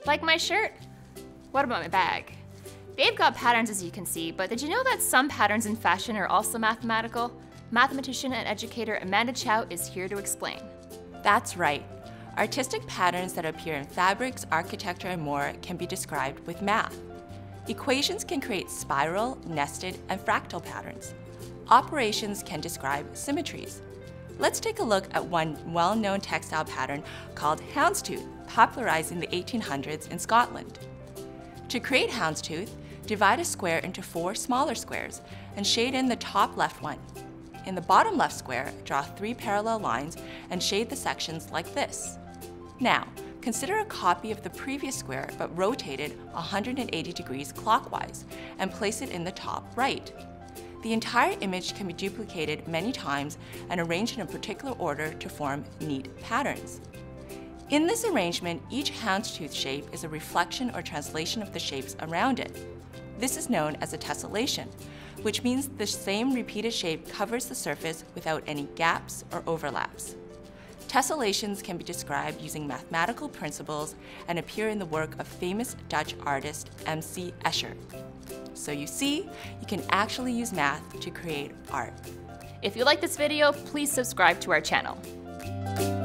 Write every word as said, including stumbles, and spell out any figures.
Like my shirt? What about my bag? They've got patterns as you can see, but did you know that some patterns in fashion are also mathematical? Mathematician and educator Amenda Chow is here to explain. That's right. Artistic patterns that appear in fabrics, architecture, and more can be described with math. Equations can create spiral, nested, and fractal patterns. Operations can describe symmetries. Let's take a look at one well-known textile pattern called Houndstooth, popularized in the eighteen hundreds in Scotland. To create Houndstooth, divide a square into four smaller squares and shade in the top left one. In the bottom left square, draw three parallel lines and shade the sections like this. Now, consider a copy of the previous square but rotated one hundred eighty degrees clockwise and place it in the top right. The entire image can be duplicated many times and arranged in a particular order to form neat patterns. In this arrangement, each houndstooth shape is a reflection or translation of the shapes around it. This is known as a tessellation, which means the same repeated shape covers the surface without any gaps or overlaps. Tessellations can be described using mathematical principles and appear in the work of famous Dutch artist M C Escher. So you see, you can actually use math to create art. If you like this video, please subscribe to our channel.